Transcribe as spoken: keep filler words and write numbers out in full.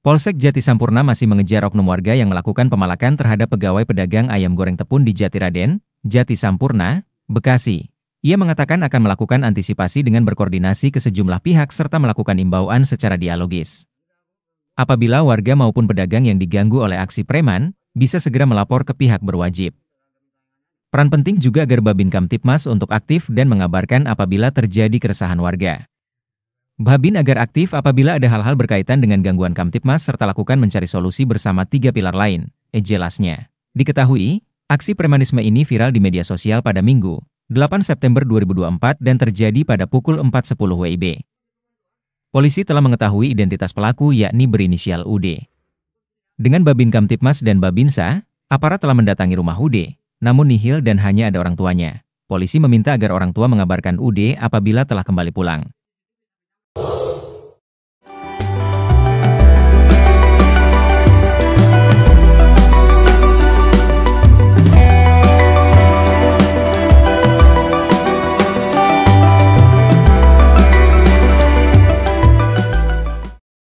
Polsek Jati Sampurna masih mengejar oknum warga yang melakukan pemalakan terhadap pegawai pedagang ayam goreng tepun di Jatiraden, Jati Sampurna, Bekasi. Ia mengatakan akan melakukan antisipasi dengan berkoordinasi ke sejumlah pihak serta melakukan imbauan secara dialogis. Apabila warga maupun pedagang yang diganggu oleh aksi preman, bisa segera melapor ke pihak berwajib. Peran penting juga agar Babin Kamtipmas untuk aktif dan mengabarkan apabila terjadi keresahan warga. Babin agar aktif apabila ada hal-hal berkaitan dengan gangguan Kamtipmas serta lakukan mencari solusi bersama tiga pilar lain, eh, jelasnya. Diketahui, aksi premanisme ini viral di media sosial pada Minggu, delapan September dua ribu dua puluh empat dan terjadi pada pukul empat sepuluh W I B. Polisi telah mengetahui identitas pelaku yakni berinisial U D. Dengan Babin Kamtipmas dan Babinsa, aparat telah mendatangi rumah U D, namun nihil dan hanya ada orang tuanya. Polisi meminta agar orang tua mengabarkan U D apabila telah kembali pulang.